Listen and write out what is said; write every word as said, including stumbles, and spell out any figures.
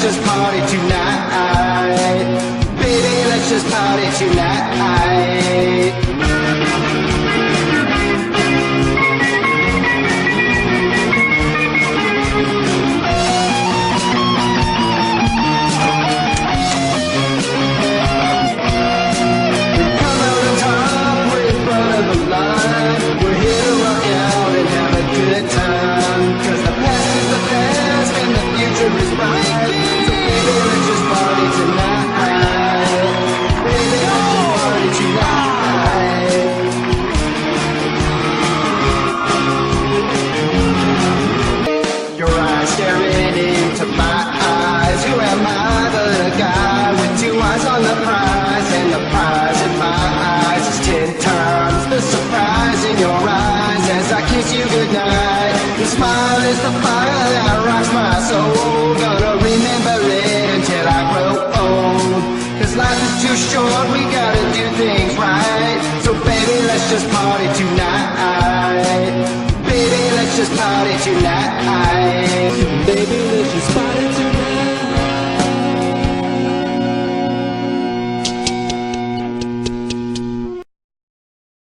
just party tonight. Baby, let's just party tonight. Staring into my eyes, who am I but a guy with two eyes on the prize? And the prize in my eyes is ten times the surprise in your eyes as I kiss you goodnight. Your smile is the fire that rocks my soul. Gonna remember it until I grow old. Cause life is too short, we gotta do things right. So baby, let's just party tonight. Baby, let's just party tonight.